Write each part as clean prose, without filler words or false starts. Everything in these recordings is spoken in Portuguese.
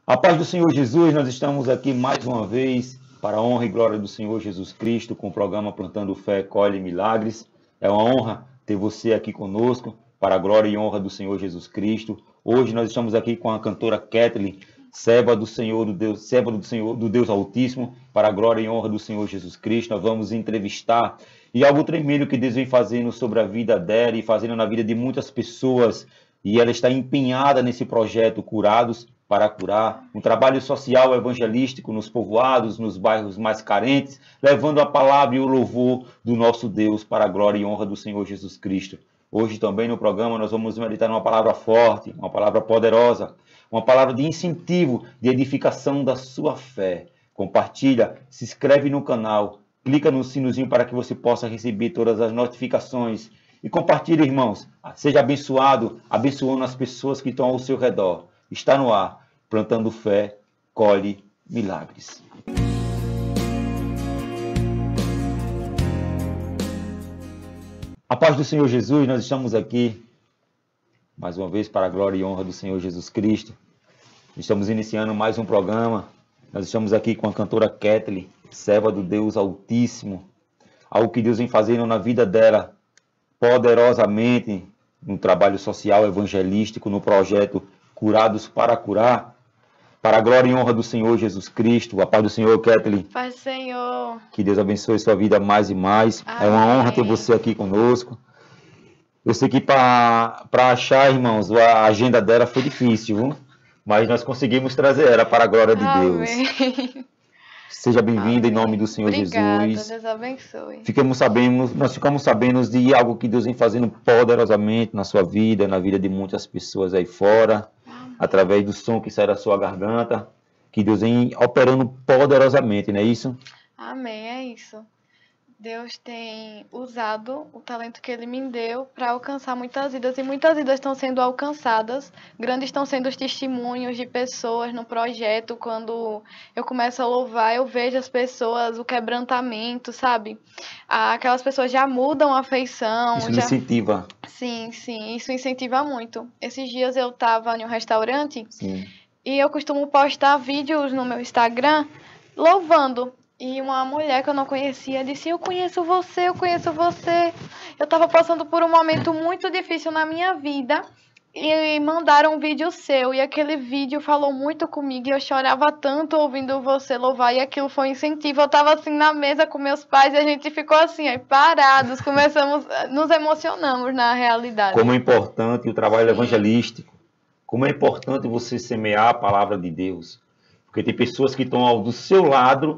A paz do Senhor Jesus, nós estamos aqui mais uma vez para a honra e glória do Senhor Jesus Cristo com o programa Plantando Fé, Colhe Milagres. É uma honra ter você aqui conosco para a glória e honra do Senhor Jesus Cristo. Hoje nós estamos aqui com a cantora Kathleen, serva do Senhor, serva do Senhor, do Deus Altíssimo, para a glória e honra do Senhor Jesus Cristo. Nós vamos entrevistar e algo tremendo que Deus vem fazendo sobre a vida dela e fazendo na vida de muitas pessoas. E ela está empenhada nesse projeto Curados para Curar, um trabalho social evangelístico nos povoados, nos bairros mais carentes, levando a palavra e o louvor do nosso Deus para a glória e honra do Senhor Jesus Cristo. Hoje também no programa nós vamos meditar numa palavra forte, uma palavra poderosa, uma palavra de incentivo, de edificação da sua fé. Compartilha, se inscreve no canal, clica no sinozinho para que você possa receber todas as notificações. E compartilhe, irmãos. Seja abençoado, abençoando as pessoas que estão ao seu redor. Está no ar, Plantando Fé, Colhe Milagres. A paz do Senhor Jesus, nós estamos aqui, mais uma vez, para a glória e honra do Senhor Jesus Cristo. Estamos iniciando mais um programa. Nós estamos aqui com a cantora Kathleen, serva do Deus Altíssimo. Algo que Deus vem fazendo na vida dela, poderosamente, no trabalho social evangelístico, no projeto Curados para Curar, para a glória e honra do Senhor Jesus Cristo. A paz do Senhor, Kathleen. Paz do Senhor. Que Deus abençoe sua vida mais e mais. Amém. É uma honra ter você aqui conosco. Eu sei que para achar, irmãos, a agenda dela foi difícil, viu? Mas nós conseguimos trazer ela para a glória de Deus. Amém. Seja bem-vinda em nome do Senhor Obrigada, Jesus. Deus abençoe. Nós ficamos sabendo de algo que Deus vem fazendo poderosamente na sua vida, na vida de muitas pessoas aí fora, através do som que sai da sua garganta, que Deus vem operando poderosamente, não é isso? Amém, é isso. Deus tem usado o talento que Ele me deu para alcançar muitas vidas, e muitas vidas estão sendo alcançadas. Grandes estão sendo os testemunhos de pessoas no projeto. Quando eu começo a louvar, eu vejo as pessoas, o quebrantamento, sabe? Aquelas pessoas já mudam a feição. Isso incentiva. Sim, isso incentiva muito. Esses dias eu estava em um restaurante. Sim. E eu costumo postar vídeos no meu Instagram louvando. E uma mulher que eu não conhecia disse: eu conheço você. Eu estava passando por um momento muito difícil na minha vida e mandaram um vídeo seu. E aquele vídeo falou muito comigo e eu chorava tanto ouvindo você louvar. E aquilo foi um incentivo. Eu estava assim na mesa com meus pais e a gente ficou assim, aí, parados. Nos emocionamos na realidade. Como é importante o trabalho evangelístico. Como é importante você semear a palavra de Deus. Porque tem pessoas que estão do seu lado,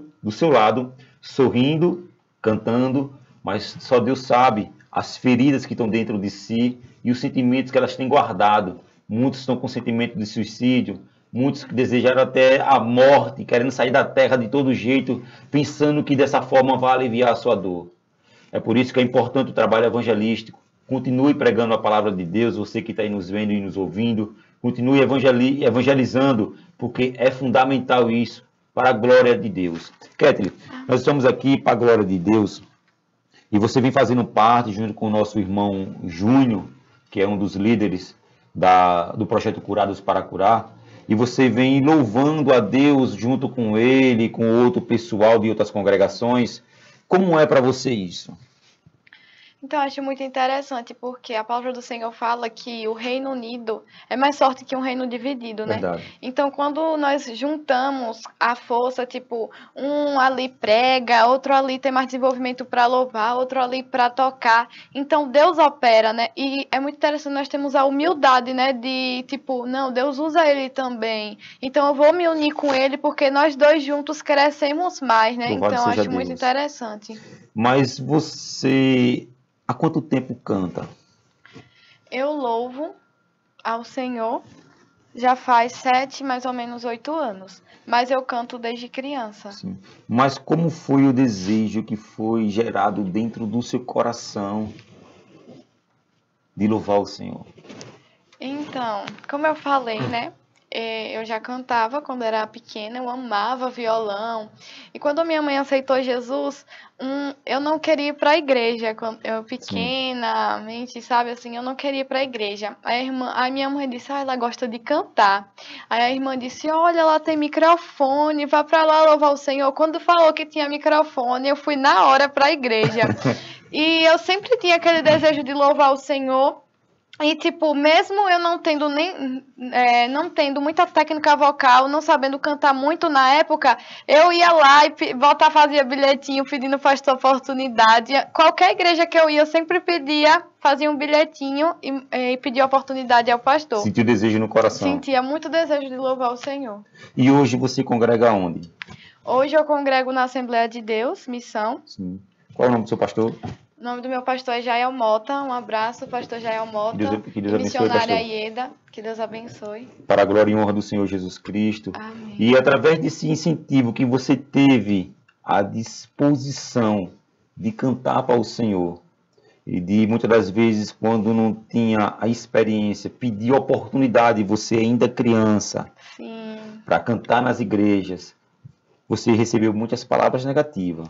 sorrindo, cantando, mas só Deus sabe as feridas que estão dentro de si e os sentimentos que elas têm guardado. Muitos estão com sentimento de suicídio, muitos que desejaram até a morte, querendo sair da terra de todo jeito, pensando que dessa forma vai aliviar a sua dor. É por isso que é importante o trabalho evangelístico. Continue pregando a palavra de Deus, você que está aí nos vendo e nos ouvindo. Continue evangelizando, porque é fundamental isso, para a glória de Deus. Kathleen, nós estamos aqui para a glória de Deus, e você vem fazendo parte, junto com o nosso irmão Júnior, que é um dos líderes do projeto Curados para Curar, e você vem louvando a Deus junto com ele, com outro pessoal de outras congregações. Como é para você isso? Então, eu acho muito interessante, porque a palavra do Senhor fala que o Reino Unido é mais forte que um reino dividido, né? Verdade. Então, quando nós juntamos a força, tipo, um ali prega, outro ali tem mais desenvolvimento para louvar, outro ali para tocar. Então, Deus opera, né? E é muito interessante, nós temos a humildade, né? De, tipo, não, Deus usa ele também. Então, eu vou me unir com ele, porque nós dois juntos crescemos mais, né? Louvado Então, eu seja acho muito Deus. interessante. Mas você, há quanto tempo canta? Eu louvo ao Senhor já faz 7, mais ou menos 8 anos. Mas eu canto desde criança. Sim. Mas como foi o desejo que foi gerado dentro do seu coração de louvar o Senhor? Então, como eu falei, né? eu já cantava quando era pequena, eu amava violão. E quando minha mãe aceitou Jesus, eu não queria ir para a igreja. Quando eu pequenamente, sabe assim, eu não queria ir para a igreja. A minha mãe disse, ela gosta de cantar. Aí a irmã disse, olha, ela tem microfone, vá para lá louvar o Senhor. Quando falou que tinha microfone, eu fui na hora para a igreja. E eu sempre tinha aquele desejo de louvar o Senhor. E, tipo, mesmo eu não tendo não tendo muita técnica vocal, não sabendo cantar muito na época, eu ia lá e fazia bilhetinho pedindo pastor oportunidade. Qualquer igreja que eu ia, eu sempre fazia um bilhetinho e pedia oportunidade ao pastor. Sentia o desejo no coração. Sentia muito desejo de louvar o Senhor. E hoje você congrega onde? Hoje eu congrego na Assembleia de Deus, Missão. Sim. Qual é o nome do seu pastor? O nome do meu pastor é Jael Mota. Um abraço, pastor Jael Mota. Que Deus abençoe, missionária pastor. Ieda. Que Deus abençoe. Para a glória e honra do Senhor Jesus Cristo. Amém. E através desse incentivo que você teve a disposição de cantar para o Senhor, e de muitas das vezes, quando não tinha a experiência, pedir oportunidade, você ainda criança, para cantar nas igrejas, você recebeu muitas palavras negativas.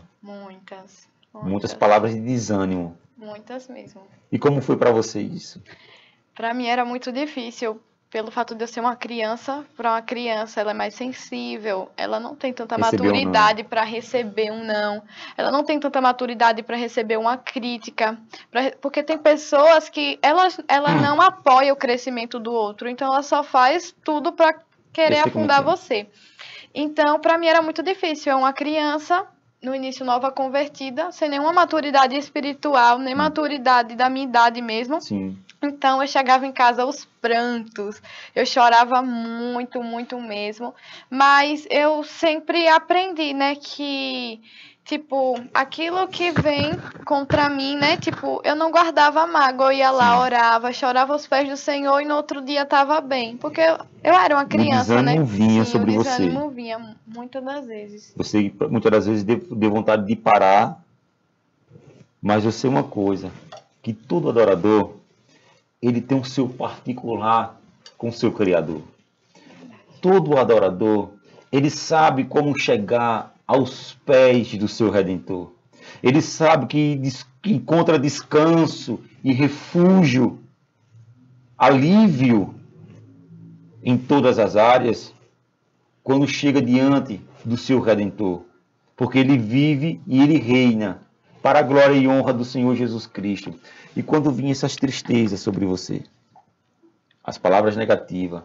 Muitas palavras de desânimo. Muitas mesmo. E como foi para você isso? Para mim era muito difícil, pelo fato de eu ser uma criança. Para uma criança, ela é mais sensível, ela não tem tanta maturidade para receber um não. Ela não tem tanta maturidade para receber uma crítica, porque tem pessoas que ela não apoia o crescimento do outro, então ela só faz tudo para querer afundar você. Então, para mim era muito difícil. É uma criança, no início nova convertida, sem nenhuma maturidade espiritual, nem maturidade da minha idade mesmo. Sim. Então eu chegava em casa aos prantos, eu chorava muito, muito mesmo. Mas eu sempre aprendi, né, que, tipo, aquilo que vem contra mim, né, tipo, eu não guardava mágoa, eu ia lá, orava, chorava aos pés do Senhor e no outro dia estava bem. Porque eu era uma criança, né? O desânimo vinha sobre você. O desânimo vinha muitas das vezes. Você muitas das vezes deu vontade de parar, mas eu sei uma coisa, que todo adorador, ele tem o seu particular com o seu Criador. Todo adorador, ele sabe como chegar aos pés do seu Redentor. Ele sabe que encontra descanso e refúgio, alívio em todas as áreas quando chega diante do seu Redentor. Porque ele vive e ele reina para a glória e honra do Senhor Jesus Cristo. E quando vinham essas tristezas sobre você, as palavras negativas,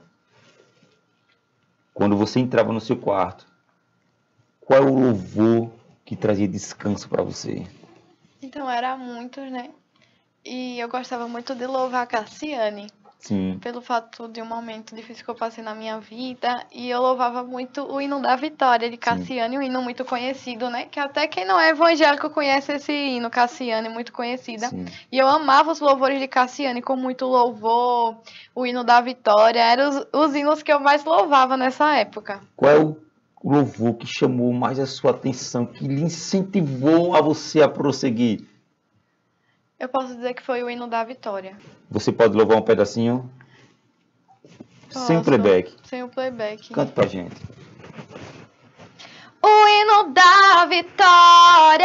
quando você entrava no seu quarto, qual é o louvor que trazia descanso para você? Então, era muitos, né? E eu gostava muito de louvar a Cassiane. Sim. Pelo fato de um momento difícil que eu passei na minha vida. E eu louvava muito o hino da Vitória de Cassiane, um hino muito conhecido, né? Que até quem não é evangélico conhece esse hino, Cassiane, muito conhecida. Sim. E eu amava os louvores de Cassiane com muito louvor, o hino da Vitória. Eram os hinos que eu mais louvava nessa época. Qual é o louvor que chamou mais a sua atenção, que lhe incentivou a você a prosseguir? Eu posso dizer que foi o hino da Vitória. Você pode louvar um pedacinho? Posso. Sem playback. Sem o playback. Canta pra gente. O hino da vitória.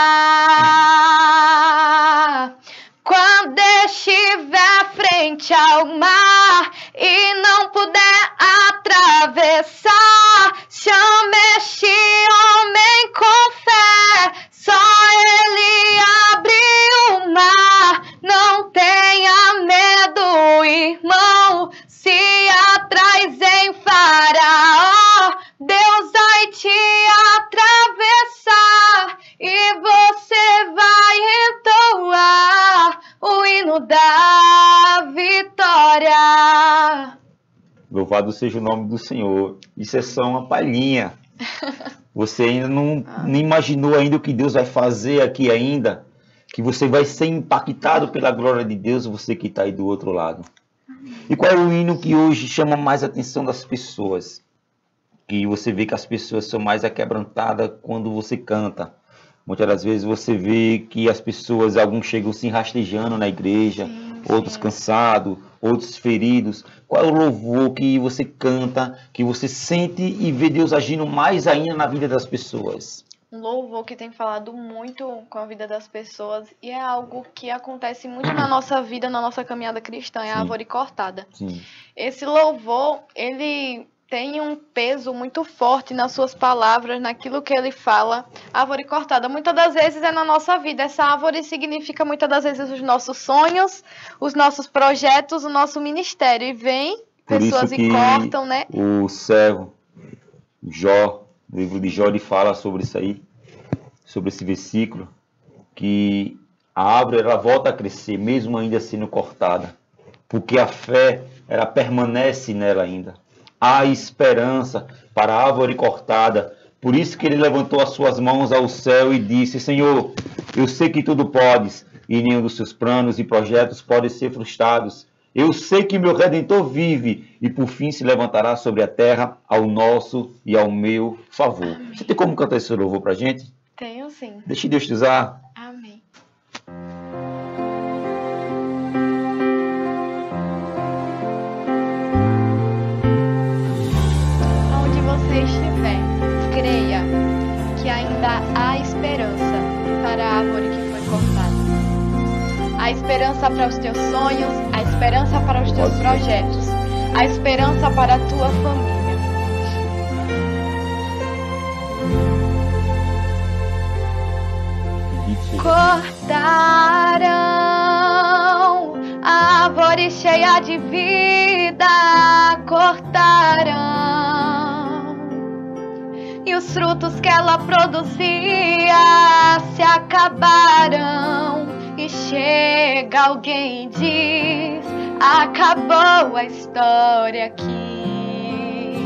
Quando estiver frente ao mar e não puder atravessar, chame este homem com fé. Só ele abre o mar. Não tenha medo, irmão. Se atrás em Faraó, Deus vai te atravessar e você vai entoar o hino da vitória. Louvado seja o nome do Senhor. Isso é só uma palhinha. Você ainda não imaginou ainda o que Deus vai fazer aqui ainda, que você vai ser impactado pela glória de Deus, você que está aí do outro lado. E qual é o hino que hoje chama mais a atenção das pessoas? Que você vê que as pessoas são mais aquebrantadas quando você canta. Muitas das vezes você vê que as pessoas, alguns chegam se rastejando na igreja, outros cansados, outros feridos? Qual é o louvor que você canta, que você sente e vê Deus agindo mais ainda na vida das pessoas? Um louvor que tem falado muito com a vida das pessoas e é algo que acontece muito na nossa vida, na nossa caminhada cristã, é a árvore cortada. Sim. Esse louvor, ele tem um peso muito forte nas suas palavras, naquilo que ele fala. Árvore cortada, muitas das vezes é na nossa vida. Essa árvore significa muitas das vezes os nossos sonhos, os nossos projetos, o nosso ministério. E vem pessoas e cortam, né? O servo Jó, o livro de Jó, ele fala sobre isso aí, sobre esse versículo, que a árvore ela volta a crescer, mesmo ainda sendo cortada, porque a fé ela permanece nela ainda. Há esperança para a árvore cortada. Por isso que ele levantou as suas mãos ao céu e disse: Senhor, eu sei que tudo podes, e nenhum dos seus planos e projetos podem ser frustrados. Eu sei que meu Redentor vive e por fim se levantará sobre a terra ao nosso e ao meu favor. Amém. Você tem como cantar esse louvor pra gente? Tenho sim. Deixe Deus te usar. Amém. Onde você estiver, creia que ainda há esperança para a árvore que foi cortada. A esperança para os teus sonhos, a esperança para os teus projetos, a esperança para a tua família. Cortarão a árvore cheia de vida, cortarão, e os frutos que ela produzia se acabarão. E chega alguém e diz: acabou a história aqui.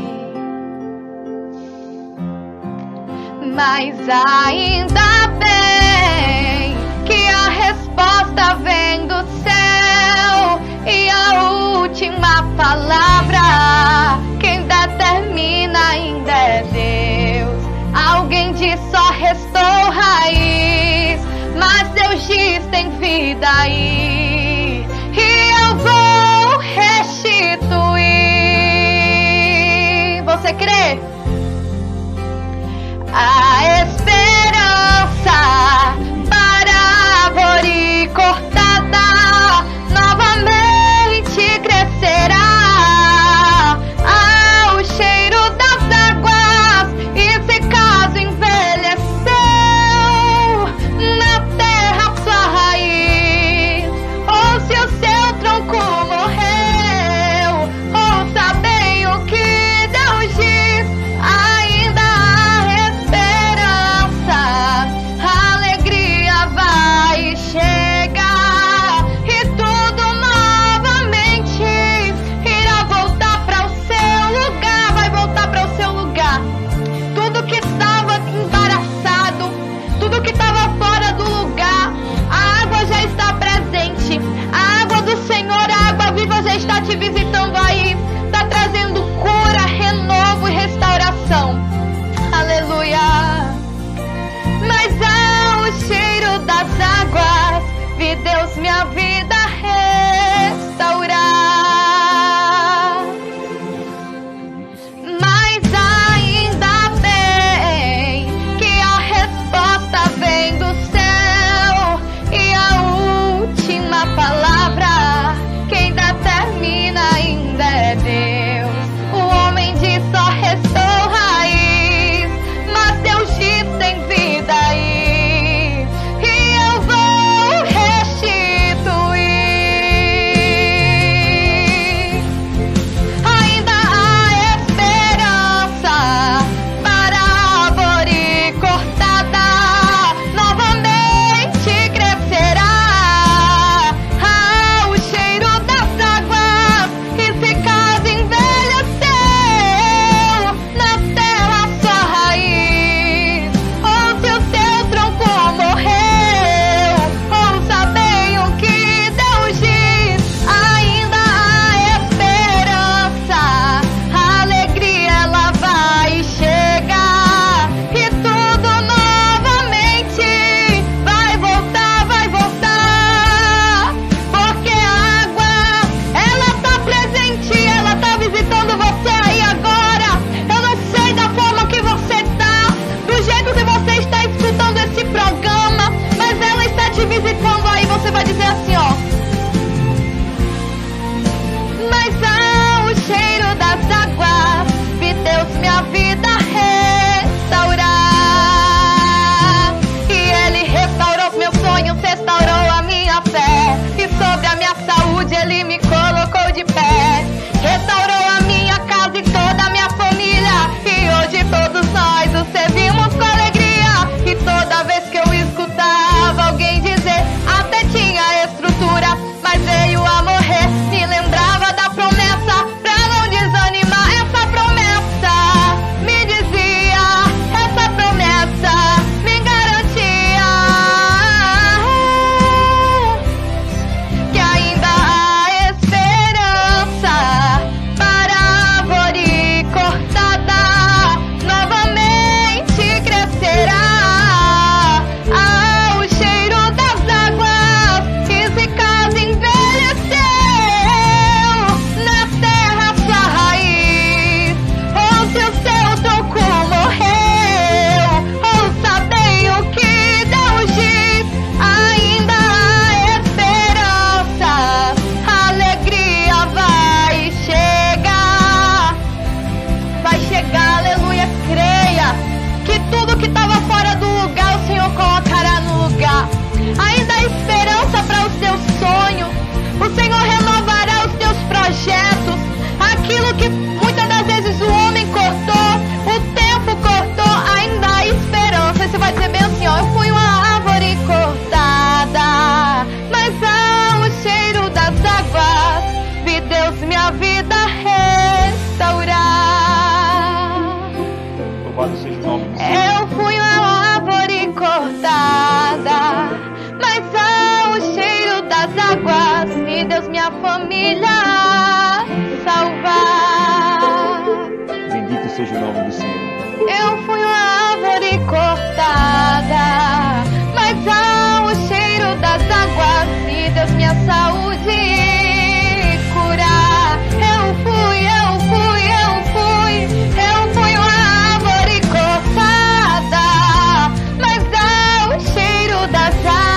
Mas ainda bem que a resposta vem do céu, e a última palavra quem determina ainda é Deus. Alguém diz: só restou raiz, mas seu giz tem vida aí, e eu vou restituir. Você crê? A esperança para a árvore cortada novamente crescerá ao cheiro das águas, e se caso envelheceu na terra sua raiz, vai chegar, aleluia, creia que tudo que estava fora do lugar, o Senhor colocará no lugar. Ainda há esperança para os teus sonhos, o Senhor renovará os teus projetos, aquilo que muitas das vezes o homem cortou, o tempo cortou, ainda há esperança. Você vai dizer bem assim, ó, eu fui uma árvore cortada, mas há o cheiro das águas, vi Deus minha vida restaurar. Louvado seja o nome do Senhor. Eu fui uma árvore cortada, mas há o cheiro das águas, vi Deus minha família salvar. Bendito seja o nome do Senhor. Eu fui uma árvore cortada, mas há o cheiro das águas, vi Deus minha saúde curar. Eu fui uma árvore cortada, mas há o cheiro das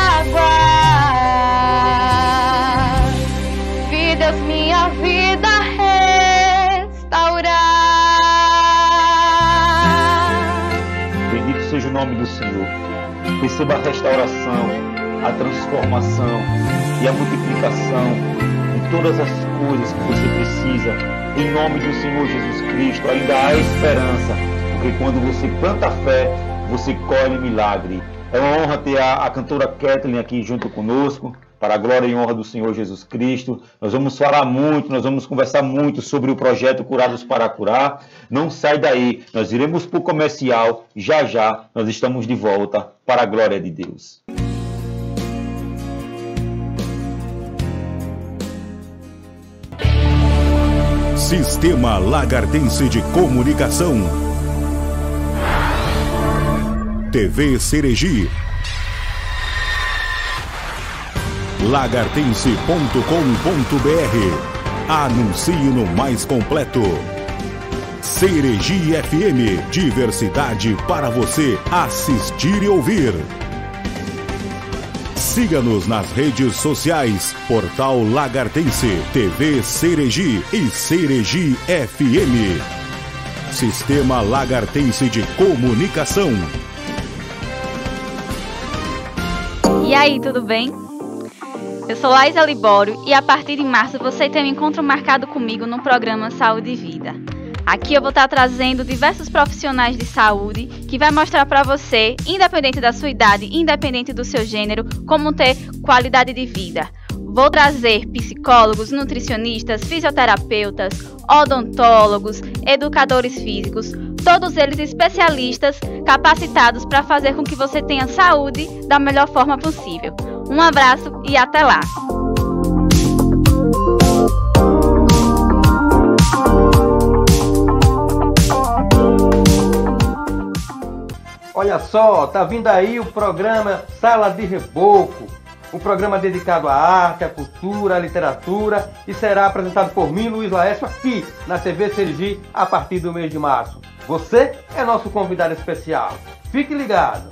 águas, vi Deus minha vida restaurar. Bendito seja o nome do Senhor. Receba a restauração, a transformação e a multiplicação de todas as coisas que você precisa. Em nome do Senhor Jesus Cristo, ainda há esperança, porque quando você planta fé, você colhe milagre. É uma honra ter a cantora Kathleen aqui junto conosco, para a glória e honra do Senhor Jesus Cristo. Nós vamos falar muito, nós vamos conversar muito sobre o projeto Curados para Curar. Não sai daí, nós iremos para o comercial, já já nós estamos de volta para a glória de Deus. Sistema Lagartense de Comunicação. TV Seregi. Lagartense.com.br. Anuncie no mais completo. Seregi FM. Diversidade para você assistir e ouvir. Siga-nos nas redes sociais, Portal Lagartense, TV Seregi e Seregi FM. Sistema Lagartense de Comunicação. E aí, tudo bem? Eu sou Laísa Libório e a partir de março você tem um encontro marcado comigo no programa Saúde e Vida. Aqui eu vou estar trazendo diversos profissionais de saúde que vai mostrar para você, independente da sua idade, independente do seu gênero, como ter qualidade de vida. Vou trazer psicólogos, nutricionistas, fisioterapeutas, odontólogos, educadores físicos, todos eles especialistas capacitados para fazer com que você tenha saúde da melhor forma possível. Um abraço e até lá! Olha só, tá vindo aí o programa Sala de Reboco, um programa dedicado à arte, à cultura, à literatura e será apresentado por mim, Luiz Laércio, aqui na TV Sergi a partir do mês de março. Você é nosso convidado especial. Fique ligado!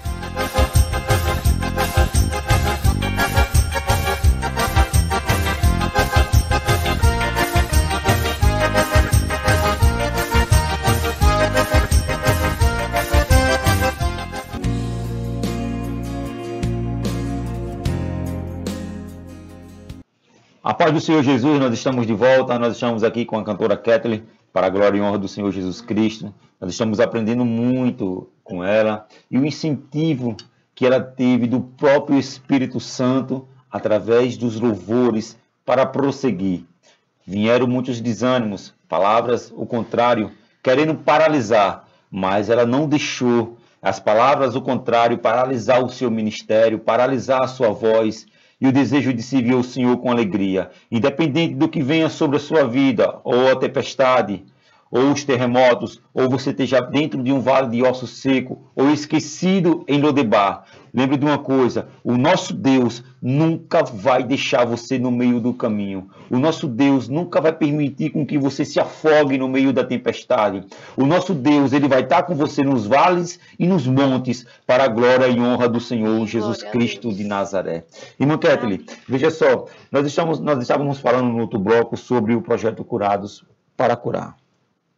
A paz do Senhor Jesus, nós estamos de volta, nós estamos aqui com a cantora Kathleen, para a glória e honra do Senhor Jesus Cristo. Nós estamos aprendendo muito com ela e o incentivo que ela teve do próprio Espírito Santo através dos louvores para prosseguir. Vieram muitos desânimos, palavras o contrário, querendo paralisar, mas ela não deixou as palavras o contrário paralisar o seu ministério, paralisar a sua voz, e o desejo de servir ao Senhor com alegria, independente do que venha sobre a sua vida, ou a tempestade, ou os terremotos, ou você esteja dentro de um vale de osso seco, ou esquecido em Lodebar. Lembre de uma coisa, o nosso Deus nunca vai deixar você no meio do caminho. O nosso Deus nunca vai permitir com que você se afogue no meio da tempestade. O nosso Deus, ele vai estar com você nos vales e nos montes, para a glória e honra do Senhor Jesus Cristo de Nazaré. Irmã Kathleen, veja só, nós estávamos falando no outro bloco sobre o projeto Curados para Curar.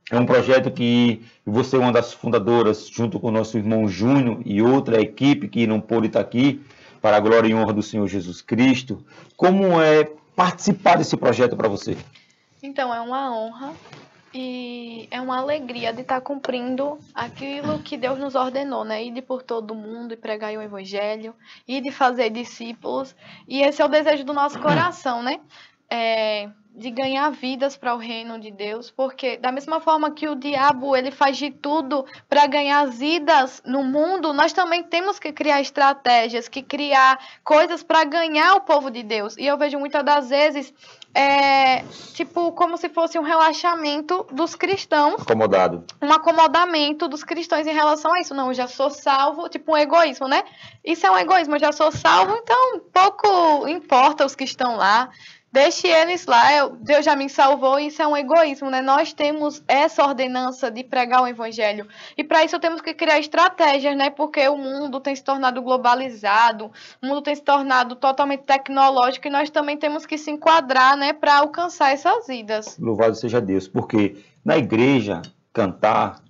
É um projeto que você é uma das fundadoras, junto com o nosso irmão Júnior e outra equipe que não pôde estar aqui, para a glória e honra do Senhor Jesus Cristo. Como é participar desse projeto para você? Então, é uma honra e é uma alegria de estar cumprindo aquilo que Deus nos ordenou, né? Ir por todo mundo e pregar o evangelho, e de fazer discípulos. E esse é o desejo do nosso coração, né? De ganhar vidas para o reino de Deus, porque da mesma forma que o diabo ele faz de tudo para ganhar vidas no mundo, nós também temos que criar estratégias, que criar coisas para ganhar o povo de Deus. E eu vejo muitas das vezes tipo como se fosse um relaxamento dos cristãos, um acomodamento dos cristãos em relação a isso. Não, eu já sou salvo, tipo um egoísmo, né? Isso é um egoísmo, eu já sou salvo, então pouco importa os que estão lá. Deixe eles lá, Deus já me salvou, isso é um egoísmo, né? Nós temos essa ordenança de pregar o evangelho. E para isso temos que criar estratégias, né? Porque o mundo tem se tornado globalizado, o mundo tem se tornado totalmente tecnológico e nós também temos que se enquadrar, né? Para alcançar essas vidas. Louvado seja Deus, porque na igreja, cantar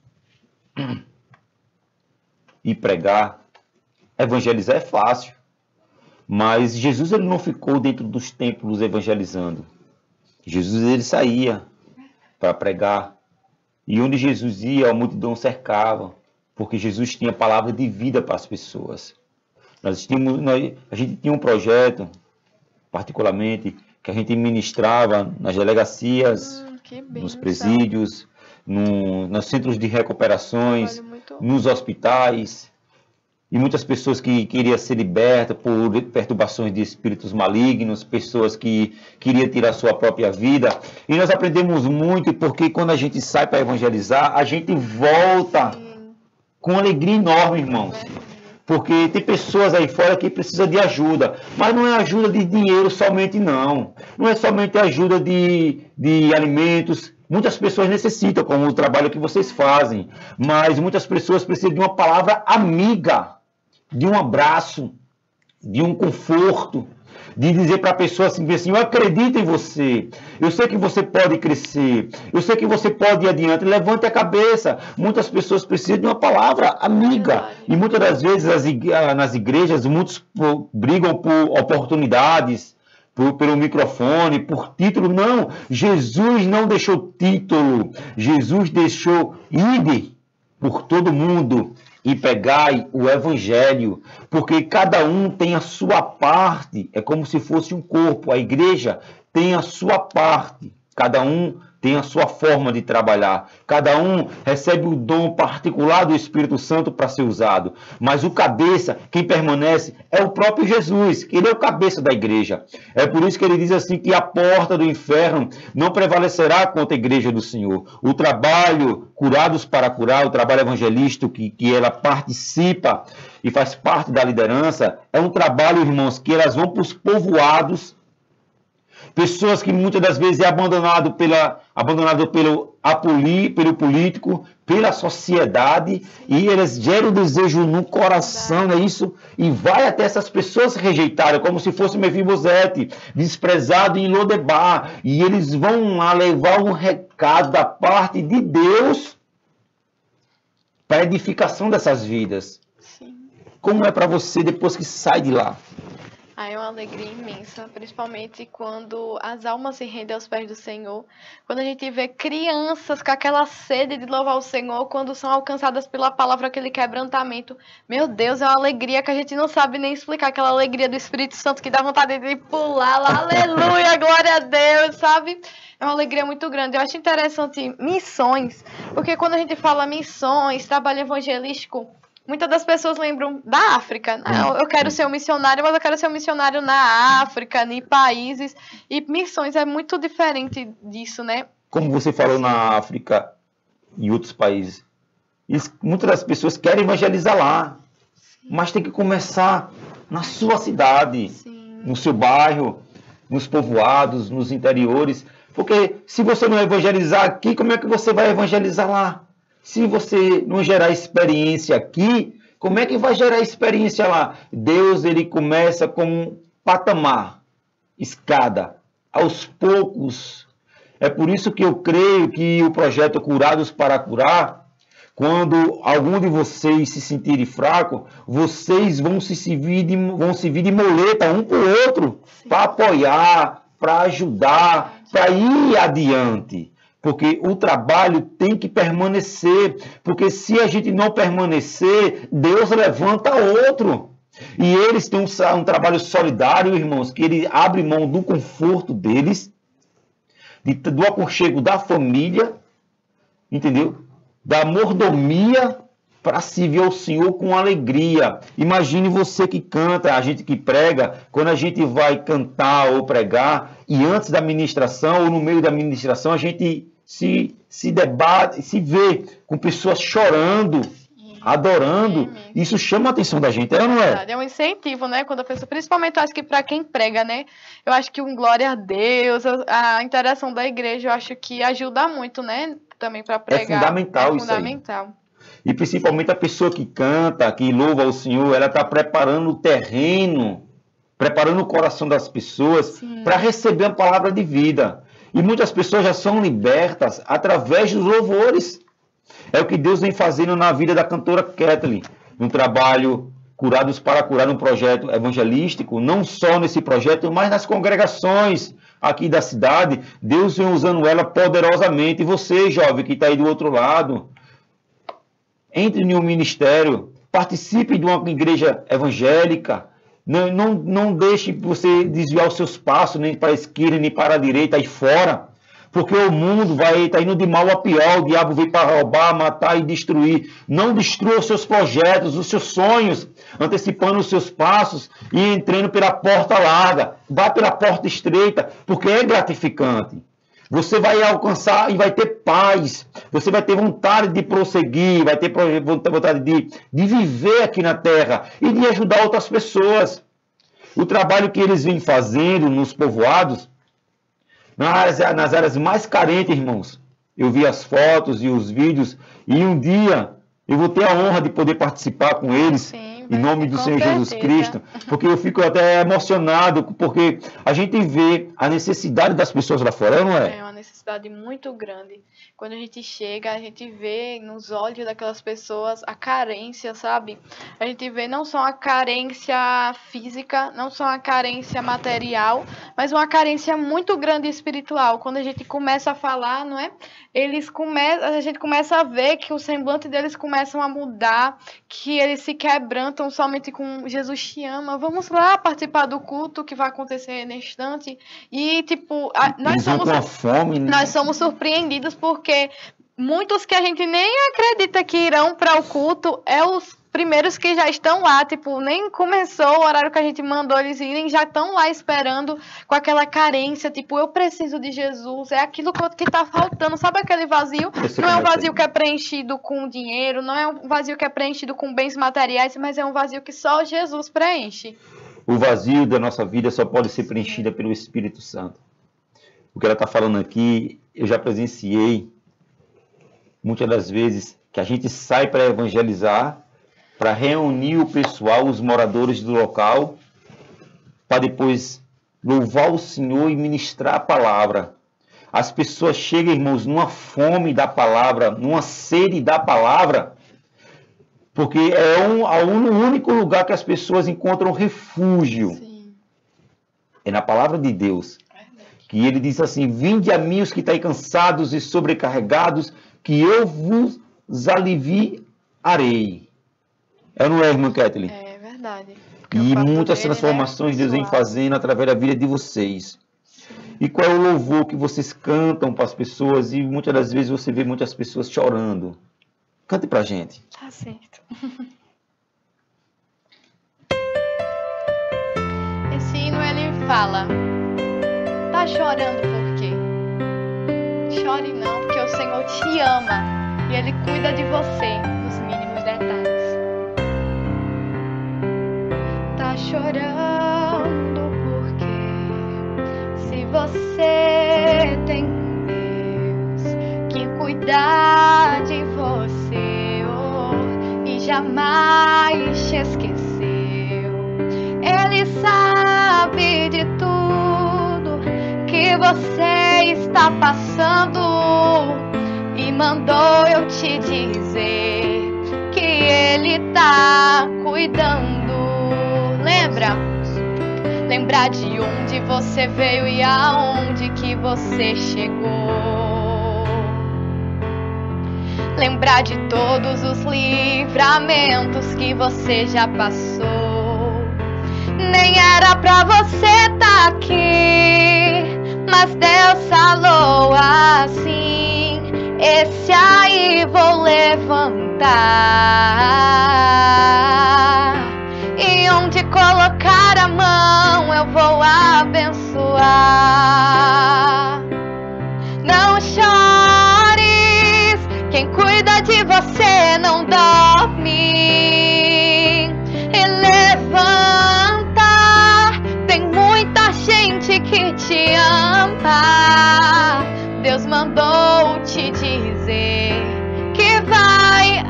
e pregar, evangelizar é fácil. Mas Jesus ele não ficou dentro dos templos evangelizando. Jesus ele saía para pregar. E onde Jesus ia, a multidão cercava, porque Jesus tinha palavra de vida para as pessoas. A gente tinha um projeto, particularmente, que a gente ministrava nas delegacias, nos presídios, nos centros de recuperações, nos hospitais. E muitas pessoas que queriam ser libertas por perturbações de espíritos malignos, pessoas que queriam tirar sua própria vida. E nós aprendemos muito, porque quando a gente sai para evangelizar, a gente volta com alegria enorme, irmãos. Porque tem pessoas aí fora que precisam de ajuda. Mas não é ajuda de dinheiro somente, não. Não é somente ajuda de alimentos. Muitas pessoas necessitam, como o trabalho que vocês fazem. Mas muitas pessoas precisam de uma palavra amiga, de um abraço, de um conforto, de dizer para a pessoa assim, eu acredito em você, eu sei que você pode crescer, eu sei que você pode ir adiante, levante a cabeça. Muitas pessoas precisam de uma palavra amiga. E muitas das vezes nas igrejas, muitos brigam por oportunidades, pelo microfone, por título. Não, Jesus não deixou título, Jesus deixou ide por todo mundo e pegai o evangelho, porque cada um tem a sua parte, é como se fosse um corpo, a igreja tem a sua parte, cada um tem a sua forma de trabalhar, cada um recebe o dom particular do Espírito Santo para ser usado, mas o cabeça, quem permanece, é o próprio Jesus, que ele é o cabeça da igreja. É por isso que ele diz assim, que a porta do inferno não prevalecerá contra a igreja do Senhor. O trabalho Curados para Curar, o trabalho evangelístico que ela participa e faz parte da liderança, é um trabalho, irmãos, que elas vão para os povoados. Pessoas que muitas das vezes é abandonado pelo político, pela sociedade, e eles geram desejo no coração, não é isso? E vai até essas pessoas rejeitadas, como se fosse Mefibosete, desprezado em Lodebar, e eles vão lá levar um recado da parte de Deus para a edificação dessas vidas. Sim. Como é para você depois que sai de lá? É uma alegria imensa, principalmente quando as almas se rendem aos pés do Senhor, quando a gente vê crianças com aquela sede de louvar o Senhor, quando são alcançadas pela palavra, aquele quebrantamento. Meu Deus, é uma alegria que a gente não sabe nem explicar, aquela alegria do Espírito Santo que dá vontade de pular lá, aleluia, glória a Deus, sabe? É uma alegria muito grande. Eu acho interessante missões, porque quando a gente fala missões, trabalho evangelístico, muitas das pessoas lembram da África. Não, eu quero ser um missionário, mas eu quero ser um missionário na África, em países. E missões é muito diferente disso, né? Como você falou na África e outros países, muitas das pessoas querem evangelizar lá. Sim. Mas tem que começar na sua cidade, sim, no seu bairro, nos povoados, nos interiores. Porque se você não evangelizar aqui, como é que você vai evangelizar lá? Se você não gerar experiência aqui, como é que vai gerar experiência lá? Deus, ele começa com um patamar, escada. Aos poucos, É por isso que eu creio que o projeto Curados para Curar, quando algum de vocês se sentirem fraco, vocês vão se servir de muleta um para o outro, para apoiar, para ajudar, para ir adiante. Porque o trabalho tem que permanecer. Porque se a gente não permanecer, Deus levanta outro. E eles têm um trabalho solidário, irmãos, que ele abre mão do conforto deles, do aconchego da família, entendeu? Da mordomia, para servir ao Senhor com alegria. Imagine você que canta, a gente que prega, quando a gente vai cantar ou pregar, e antes da ministração ou no meio da ministração, a gente se debate, se vê com pessoas chorando, adorando. Isso chama a atenção da gente, não é? É um incentivo, né? Quando a pessoa, principalmente eu acho que para quem prega, né? Eu acho que um glória a Deus, a interação da igreja, eu acho que ajuda muito, né? Também para pregar. É fundamental isso aí. E principalmente a pessoa que canta, que louva o Senhor, ela está preparando o terreno, preparando o coração das pessoas para receber a palavra de vida. E muitas pessoas já são libertas através dos louvores. É o que Deus vem fazendo na vida da cantora Kathleen, no trabalho Curados para Curar, um projeto evangelístico, não só nesse projeto, mas nas congregações aqui da cidade. Deus vem usando ela poderosamente. E você, jovem, que está aí do outro lado, entre em um ministério, participe de uma igreja evangélica. Não deixe você desviar os seus passos, nem para a esquerda, nem para a direita, aí fora. Porque o mundo vai estar indo de mal a pior. O diabo veio para roubar, matar e destruir. Não destrua os seus projetos, os seus sonhos, antecipando os seus passos e entrando pela porta larga. Vá pela porta estreita, porque é gratificante. Você vai alcançar e vai ter paz. Você vai ter vontade de prosseguir, vai ter vontade de viver aqui na terra e de ajudar outras pessoas. O trabalho que eles vêm fazendo nos povoados, nas áreas mais carentes, irmãos. Eu vi as fotos e os vídeos e um dia eu vou ter a honra de poder participar com eles. Sim, em nome do Senhor Jesus Cristo, porque eu fico até emocionado, porque a gente vê a necessidade das pessoas lá fora, não é? É uma necessidade muito grande. Quando a gente chega, a gente vê nos olhos daquelas pessoas a carência, sabe? A gente vê não só a carência física, não só a carência material, mas uma carência muito grande espiritual. Quando a gente começa a falar, não é? A gente começa a ver que o semblante deles começam a mudar, que eles se quebrantam somente com Jesus te ama. Vamos lá participar do culto que vai acontecer neste instante. E, tipo, nós somos surpreendidos porque muitos que a gente nem acredita que irão para o culto é os primeiros que já estão lá, tipo, nem começou o horário que a gente mandou eles irem, já estão lá esperando com aquela carência, tipo, eu preciso de Jesus, é aquilo que está faltando, sabe aquele vazio? Não é um vazio que é preenchido com dinheiro, não é um vazio que é preenchido com bens materiais, mas é um vazio que só Jesus preenche. O vazio da nossa vida só pode ser preenchido pelo Espírito Santo. O que ela está falando aqui, eu já presenciei muitas das vezes que a gente sai para evangelizar, para reunir o pessoal, os moradores do local, para depois louvar o Senhor e ministrar a palavra. As pessoas chegam, irmãos, numa fome da palavra, numa sede da palavra, porque é o único lugar que as pessoas encontram refúgio. Sim. É na palavra de Deus. Que ele diz assim, vinde a mim os que estáis cansados e sobrecarregados, que eu vos aliviarei. Não é, irmã Kathleen? É verdade. E muitas transformações Deus vem fazendo através da vida de vocês. Sim. E qual é o louvor que vocês cantam para as pessoas? E muitas das vezes você vê muitas pessoas chorando. Cante pra gente. Tá certo. Esse hino ele fala: tá chorando por quê? Chore não, porque o Senhor te ama e Ele cuida de você nos mínimos detalhes. Tá chorando porque se você tem Deus que cuidar de você e jamais te esqueceu, Ele sabe de tudo que você está passando e mandou eu te dizer que Ele tá cuidando. Lembra? Lembrar de onde você veio e aonde que você chegou. Lembrar de todos os livramentos que você já passou. Nem era pra você tá aqui, mas Deus falou assim: esse aí vou levantar, e onde colocar a mão eu vou abençoar. Não chores, quem cuida de você não dorme. E levanta, tem muita gente que te ama. Deus mandou te dizer que vai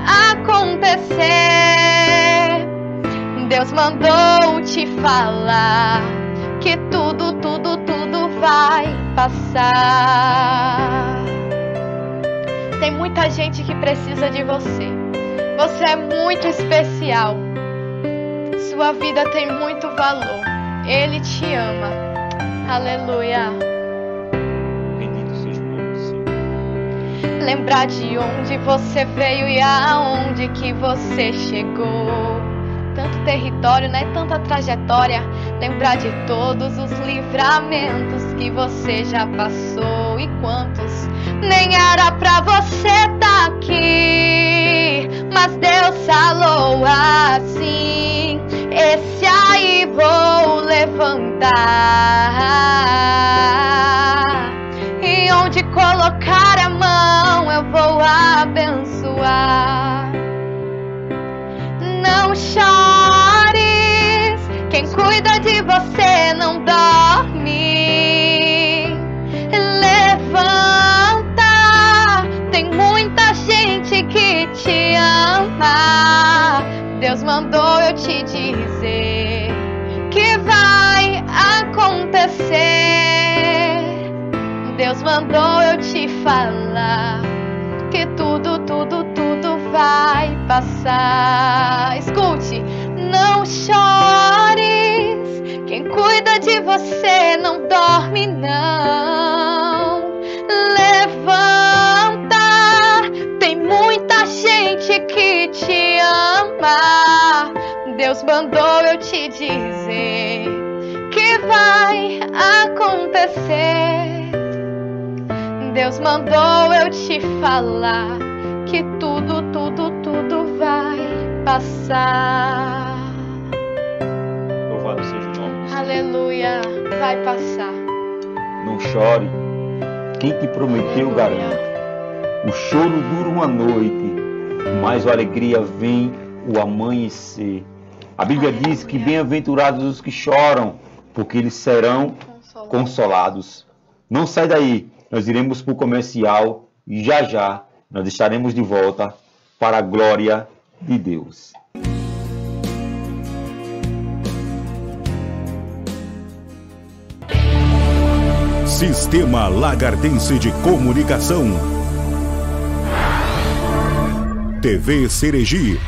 acontecer. Deus mandou te falar que tudo vai passar. Tem muita gente que precisa de você. Você é muito especial. Sua vida tem muito valor. Ele te ama. Aleluia. Bendito seja o nome do Senhor. Lembrar de onde você veio e aonde que você chegou. Tanto território, né? Tanta trajetória. Lembrar de todos os livramentos que você já passou. E quantos nem era pra você tá aqui, mas Deus falou assim: esse aí vou levantar, e onde colocar a mão eu vou abençoar. Não chores, quem cuida de você não dorme. Levanta, tem muita gente que te ama. Deus mandou eu te dizer que vai acontecer. Deus mandou eu te falar que tudo vai passar. Escute, não chores, quem cuida de você não dorme não. Levanta, tem muita gente que te ama. Deus mandou eu te dizer que vai acontecer. Deus mandou eu te falar que tudo vai passar. Louvado seja o nome do Senhor. Aleluia, vai passar. Não chore, quem te prometeu garante. O choro dura uma noite, mas a alegria vem o amanhecer. A Bíblia diz que bem-aventurados os que choram, porque eles serão consolados. Não sai daí, nós iremos para o comercial e já nós estaremos de volta para a glória de Deus. Sistema Lagartense de Comunicação. TV Seregi.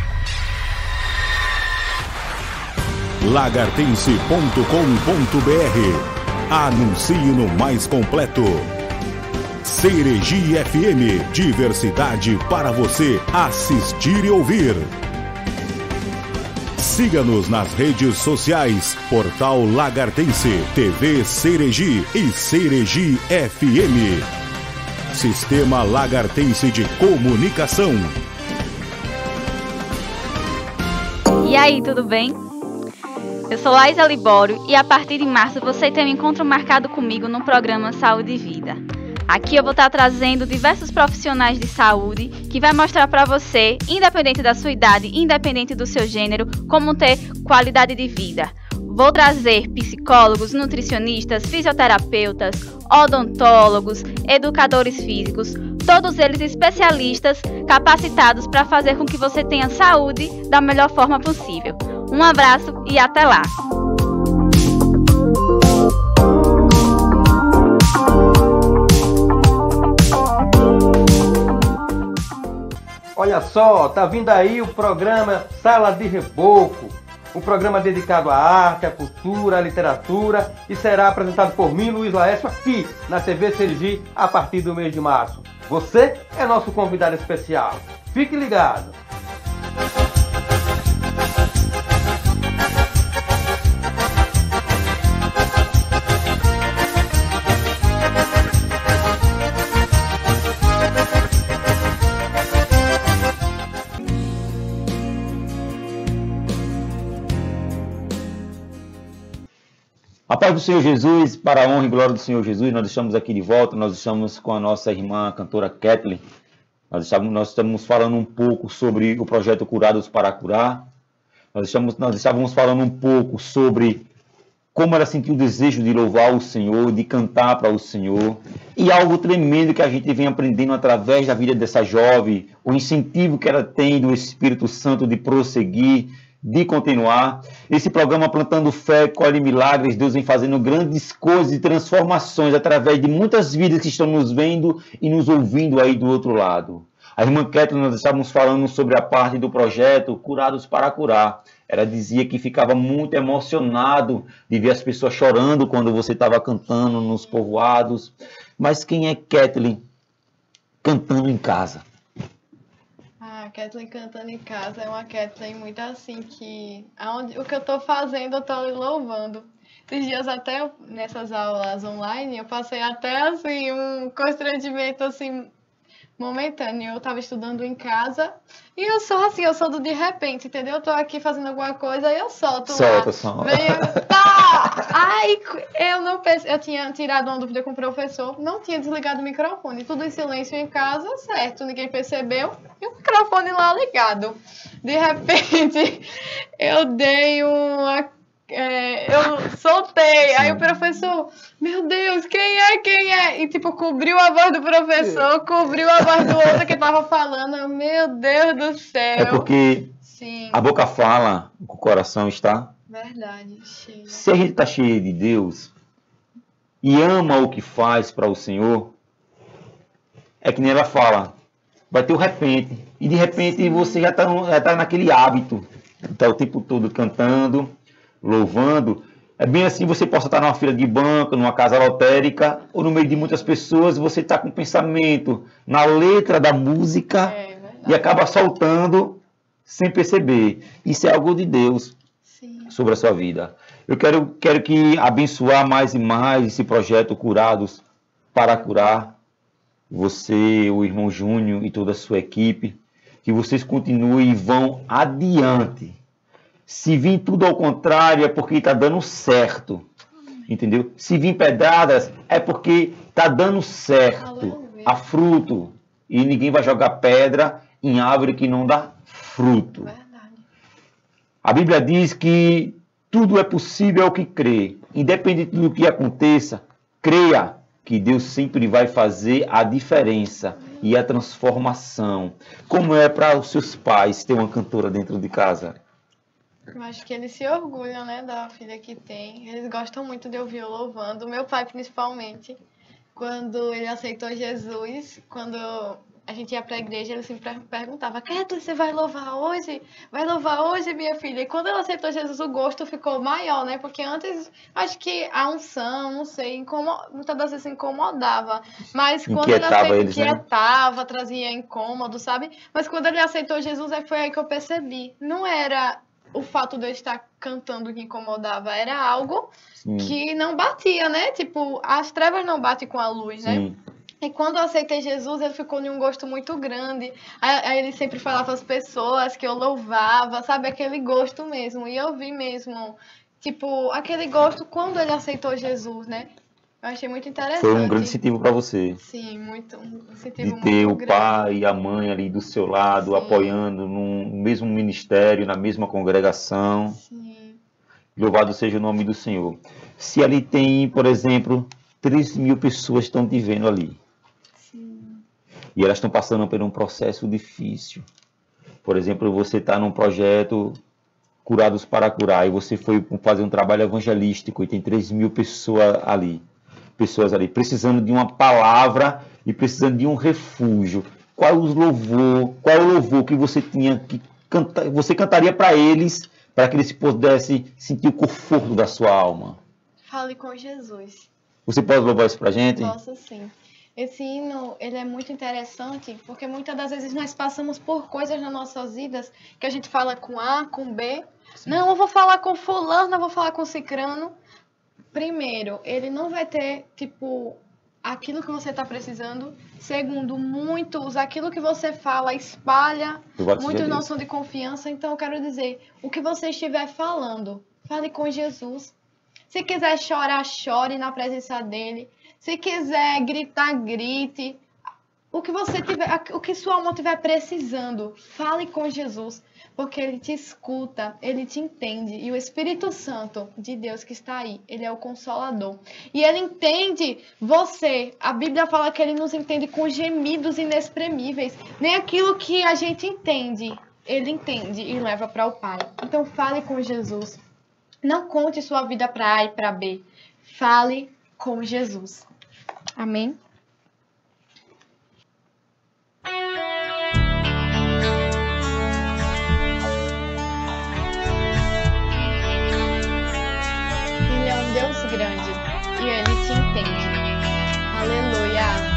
Lagartense.com.br. Anuncie no mais completo. Seregi FM, diversidade para você assistir e ouvir. Siga-nos nas redes sociais, Portal Lagartense, TV Seregi e Seregi FM. Sistema Lagartense de Comunicação. E aí, tudo bem? Eu sou Laísa Libório e a partir de março você tem um encontro marcado comigo no programa Saúde e Vida. Aqui eu vou estar trazendo diversos profissionais de saúde que vai mostrar para você, independente da sua idade, independente do seu gênero, como ter qualidade de vida. Vou trazer psicólogos, nutricionistas, fisioterapeutas, odontólogos, educadores físicos, todos eles especialistas capacitados para fazer com que você tenha saúde da melhor forma possível. Um abraço e até lá! Olha só, tá vindo aí o programa Sala de Reboco, um programa dedicado à arte, à cultura, à literatura e será apresentado por mim, Luiz Laércio, aqui na TV Sergi a partir do mês de março. Você é nosso convidado especial. Fique ligado. A paz do Senhor Jesus, para a honra e glória do Senhor Jesus, nós estamos aqui de volta, nós estamos com a nossa irmã a cantora Kathleen. Nós estamos falando um pouco sobre o projeto Curados para Curar. Nós estávamos falando um pouco sobre como ela sentiu o desejo de louvar o Senhor, de cantar para o Senhor. E algo tremendo que a gente vem aprendendo através da vida dessa jovem, o incentivo que ela tem do Espírito Santo de prosseguir, de continuar. Esse programa Plantando Fé, Colhe Milagres, Deus vem fazendo grandes coisas e transformações através de muitas vidas que estão nos vendo e nos ouvindo aí do outro lado. A irmã Kathleen, nós estávamos falando sobre a parte do projeto Curados para Curar. Ela dizia que ficava muito emocionado de ver as pessoas chorando quando você estava cantando nos povoados. Mas quem é Kathleen cantando em casa? A Kathleen cantando em casa é uma Kathleen muito assim que o que eu tô fazendo eu tô louvando. Esses dias até nessas aulas online eu passei até assim um constrangimento assim momentâneo. Eu tava estudando em casa e eu sou assim, eu sou do de repente, entendeu? Eu tô aqui fazendo alguma coisa e eu solto lá. Solta. Tá! Ai, eu não pensei, eu tinha tirado uma dúvida com o professor, não tinha desligado o microfone, tudo em silêncio em casa, certo, ninguém percebeu, e o microfone lá ligado. De repente, eu dei uma... eu soltei, aí o professor, meu Deus, quem é? E tipo, cobriu a voz do professor, cobriu a voz do outro que tava falando, meu Deus do céu. É porque Sim. A boca fala, o coração está... Verdade, cheio. Se a gente está cheio de Deus e ama o que faz para o Senhor, é que nem ela fala, vai ter o repente. E de repente você já está naquele hábito, está o tempo todo cantando, louvando. É bem assim, você possa estar numa fila de banco, numa casa lotérica, ou no meio de muitas pessoas, você está com pensamento na letra da música e acaba soltando sem perceber. Isso é algo de Deus. Sim. Sobre a sua vida. Eu quero que abençoar mais e mais esse projeto Curados para Curar. Você, o irmão Júnior e toda a sua equipe, que vocês continuem e vão adiante. Se vir tudo ao contrário, é porque está dando certo. Entendeu? Se vir pedradas, é porque está dando certo. A fruto. E ninguém vai jogar pedra em árvore que não dá fruto. A Bíblia diz que tudo é possível ao que crê. Independente do que aconteça, creia que Deus sempre vai fazer a diferença e a transformação. Como é para os seus pais ter uma cantora dentro de casa? Eu acho que eles se orgulham, né, da filha que tem. Eles gostam muito de ouvir eu louvando. Meu pai, principalmente, quando ele aceitou Jesus, quando a gente ia para a igreja, ele sempre perguntava, Kathleen, você vai louvar hoje? Vai louvar hoje, minha filha? E quando ela aceitou Jesus, o gosto ficou maior, né? Porque antes, acho que a unção, não sei, muitas das vezes incomodava. Mas quando ele aceitou, inquietava, trazia incômodo, sabe? Mas quando ele aceitou Jesus, foi aí que eu percebi. Não era o fato de eu estar cantando que incomodava, era algo que não batia, né? Tipo, as trevas não batem com a luz, né? Sim. E quando eu aceitei Jesus, ele ficou em um gosto muito grande. Aí ele sempre falava para as pessoas que eu louvava, sabe? Aquele gosto mesmo. E eu vi mesmo, tipo, aquele gosto quando ele aceitou Jesus, né? Eu achei muito interessante. Foi um grande incentivo para você. Sim, um incentivo de ter muito o grande. pai e a mãe ali do seu lado, sim, apoiando no mesmo ministério, na mesma congregação. Sim. Louvado seja o nome do Senhor. Se ali tem, por exemplo, 3.000 pessoas estão te vendo ali. E elas estão passando por um processo difícil. Por exemplo, você está num projeto Curados para Curar, e você foi fazer um trabalho evangelístico e tem 3.000 pessoas ali, precisando de uma palavra e precisando de um refúgio. qual é o louvor que você tinha que cantar, você cantaria para eles, para que eles pudessem sentir o conforto da sua alma? Fale com Jesus. Você pode louvar isso pra gente? Posso sim. Esse hino, ele é muito interessante, porque muitas das vezes nós passamos por coisas nas nossas vidas que a gente fala com A, com B. Sim. Não, eu vou falar com fulano, eu vou falar com cicrano. Primeiro, ele não vai ter, tipo, aquilo que você está precisando. Segundo, muitos, aquilo que você fala espalha. Muitos não são de confiança. Então, eu quero dizer, o que você estiver falando, fale com Jesus. Se quiser chorar, chore na presença dele. Se quiser gritar, grite. O que você tiver, o que sua alma estiver precisando, fale com Jesus, porque ele te escuta, ele te entende. E o Espírito Santo de Deus que está aí, ele é o Consolador. E ele entende você. A Bíblia fala que ele nos entende com gemidos inexprimíveis. Nem aquilo que a gente entende, ele entende e leva para o Pai. Então fale com Jesus. Não conte sua vida para A e para B. Fale com Jesus. Amém? Ele é um Deus grande e ele te entende. Aleluia!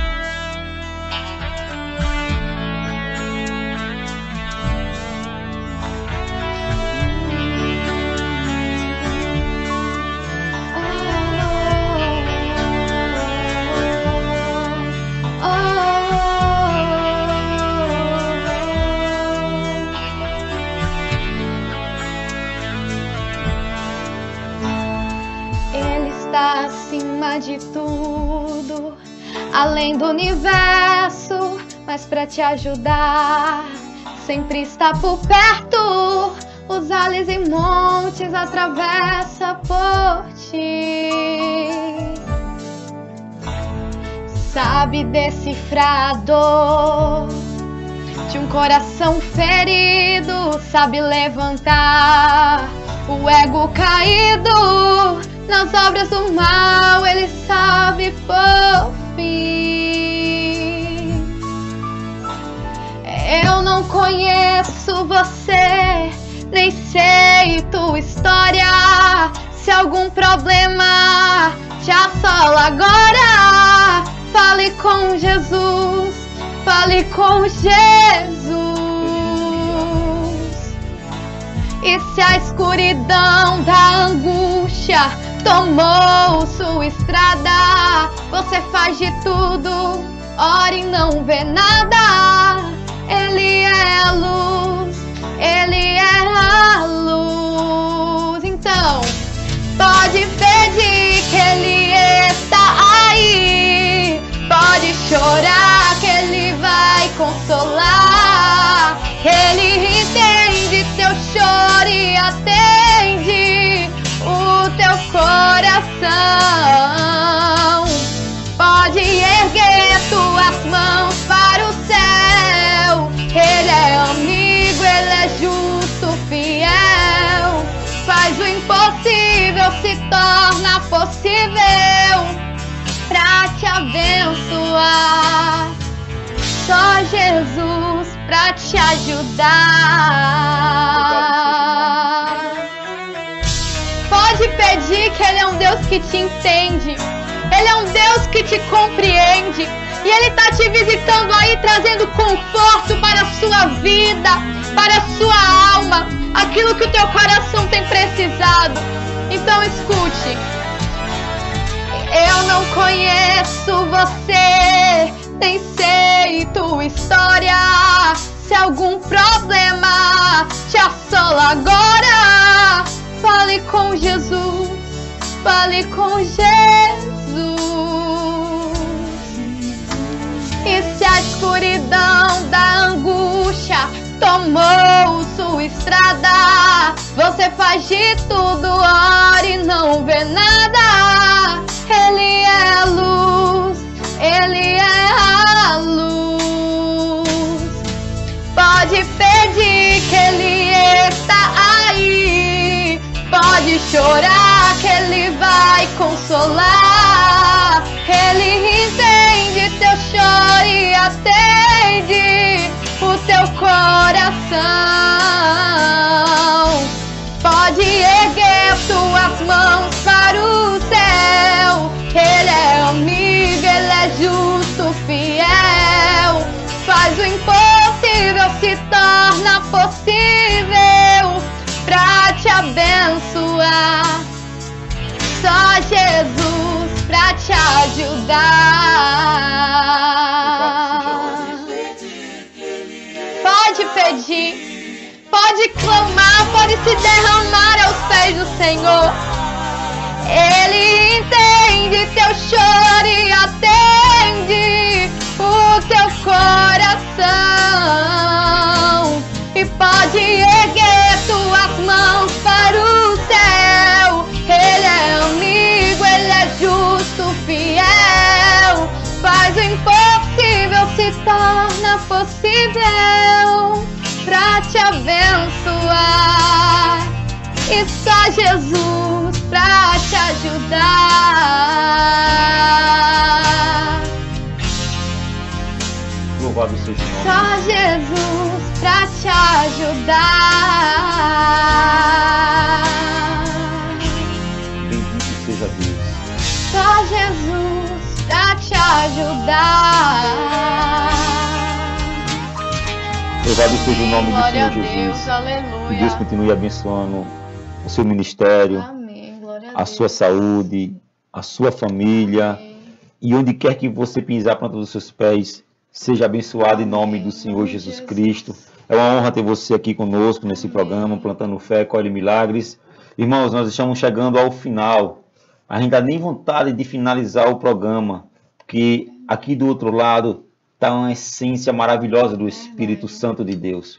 Acima de tudo, além do universo, mas pra te ajudar, sempre está por perto. Os vales e montes atravessa por ti. Sabe decifrar a dor de um coração ferido, sabe levantar o ego caído. Nas obras do mal, ele sabe por fim. Eu não conheço você, nem sei tua história. Se algum problema te assola agora, fale com Jesus, fale com Jesus. E se a escuridão da angústia tomou sua estrada, você faz de tudo, ora e não vê nada. Ele é a luz, ele é a luz. Então, pode pedir que ele está aí. Pode chorar que ele vai consolar. Ele entende teu choro e atende o teu coração. Pode erguer tuas mãos para o céu. Ele é amigo, ele é justo, fiel. Faz o impossível, se torna possível pra te abençoar. Só Jesus pra te ajudar. Pode pedir que ele é um Deus que te entende. Ele é um Deus que te compreende. E ele está te visitando aí, trazendo conforto para a sua vida, para a sua alma, aquilo que o teu coração tem precisado. Então escute. Eu não conheço você, nem sei tua história. Se algum problema te assola agora, fale com Jesus, fale com Jesus. E se a escuridão da angústia tomou sua estrada, você faz de tudo, ora e não vê nada. Ele é a luz, ele é a luz. Pode pedir que ele está aí. Pode chorar que ele vai consolar. Ele entende teu choro e atende coração. Pode erguer tuas mãos para o céu. Ele é amigo, ele é justo, fiel. Faz o impossível, se torna possível pra te abençoar. Só Jesus pra te ajudar. Pode pedir, pode clamar, pode se derramar aos pés do Senhor. Ele entende teu choro e atende o teu coração. E pode erguer tuas mãos para o céu. Ele é amigo, ele é justo, fiel. Faz o impossível, se torna possível pra te abençoar. E só Jesus pra te ajudar. Louvado seja o nome. Só Jesus pra te ajudar. Bendito seja Deus. Só Jesus pra te ajudar. Louvado seja o nome do Glória a Senhor Deus, Jesus. Que aleluia. Deus continue abençoando o seu ministério, Amém, glória a a Deus. sua saúde, a sua família. Amém. E onde quer que você pisar a planta dos seus pés, seja abençoado em nome do Amém, Senhor nome de Jesus Jesus. Cristo. É uma honra ter você aqui conosco nesse programa, Plantando Fé, Colhe Milagres. Irmãos, nós estamos chegando ao final. A gente dá nem vontade de finalizar o programa, porque aqui do outro lado está uma essência maravilhosa do Espírito Santo de Deus.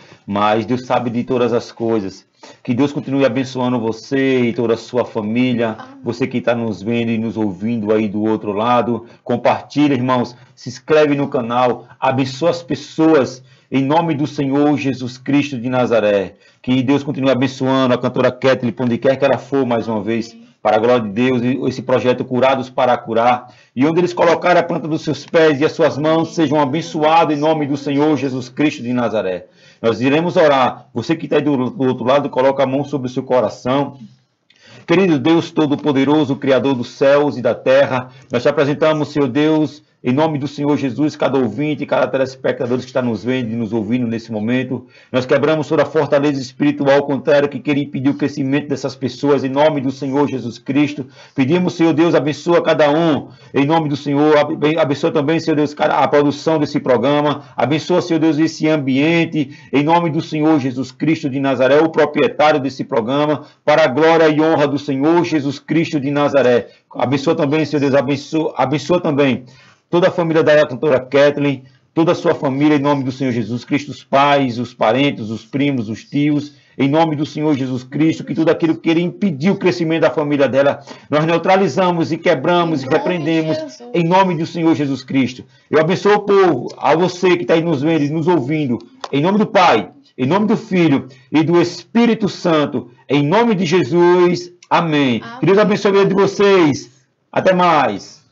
Mas Deus sabe de todas as coisas. Que Deus continue abençoando você e toda a sua família. Você que está nos vendo e nos ouvindo aí do outro lado. Compartilha, irmãos. Se inscreve no canal. Abençoa as pessoas em nome do Senhor Jesus Cristo de Nazaré. Que Deus continue abençoando a cantora Kathleen, onde quer que ela for mais uma vez. Para a glória de Deus, esse projeto Curados para Curar. E onde eles colocarem a planta dos seus pés e as suas mãos sejam abençoados em nome do Senhor Jesus Cristo de Nazaré. Nós iremos orar. Você que está aí do outro lado, coloca a mão sobre o seu coração. Querido Deus Todo-Poderoso, Criador dos céus e da terra, nós te apresentamos, Senhor Deus, em nome do Senhor Jesus, cada ouvinte, cada telespectador que está nos vendo e nos ouvindo nesse momento. Nós quebramos toda a fortaleza espiritual contrária que queria impedir o crescimento dessas pessoas, em nome do Senhor Jesus Cristo. Pedimos, Senhor Deus, abençoa cada um, em nome do Senhor. Abençoa também, Senhor Deus, a produção desse programa. Abençoa, Senhor Deus, esse ambiente, em nome do Senhor Jesus Cristo de Nazaré, o proprietário desse programa, para a glória e honra do Senhor Jesus Cristo de Nazaré. Abençoa também, Senhor Deus, abençoa também toda a família da cantora Kathleen, toda a sua família, em nome do Senhor Jesus Cristo, os pais, os parentes, os primos, os tios, em nome do Senhor Jesus Cristo, que tudo aquilo que queria impedir o crescimento da família dela, nós neutralizamos e quebramos e repreendemos, em nome do Senhor Jesus Cristo. Eu abençoo o povo, a você que está aí nos vendo e nos ouvindo, em nome do Pai, em nome do Filho e do Espírito Santo, em nome de Jesus, amém. Que Deus abençoe a vida de vocês. Até mais.